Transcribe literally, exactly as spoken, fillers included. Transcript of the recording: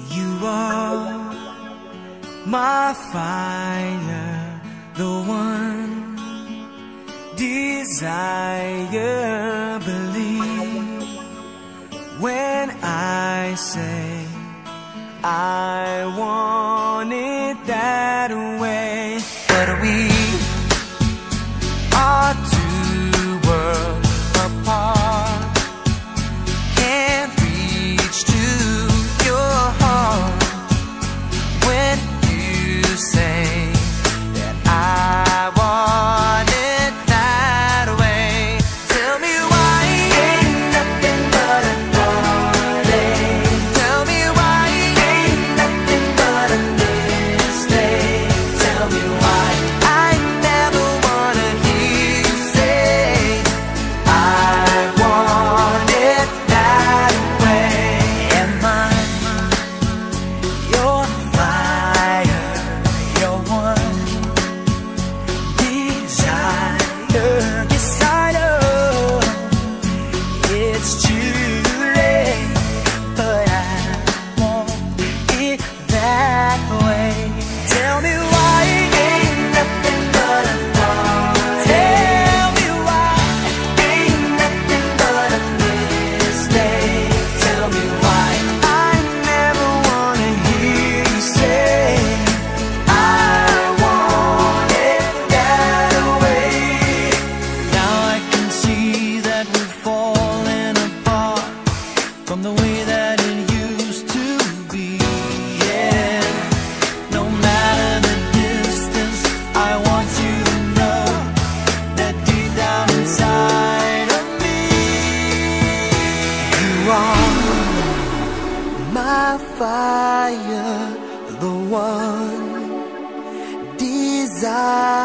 You are my fire, the one desire. Believe when I say I want it that way. But we are two worlds apart, can't reach to your heart when you say that I want it that way. Tell me why ain't nothing but a heartache. Tell me why ain't nothing but a mistake. Tell me why I never wanna hear you say I want it that way. Am I your fire, your one desire? Yes, I know it's too late, but I want it that way. Tell me why ain't nothing but a thought. Tell me why ain't nothing but a mistake. Tell me why I never wanna hear you say I want it that way. Now I can see that we're falling apart from the way that it used to be. Yeah, no matter the distance, I want you to know that deep down inside of me, you are my fire, the one desire.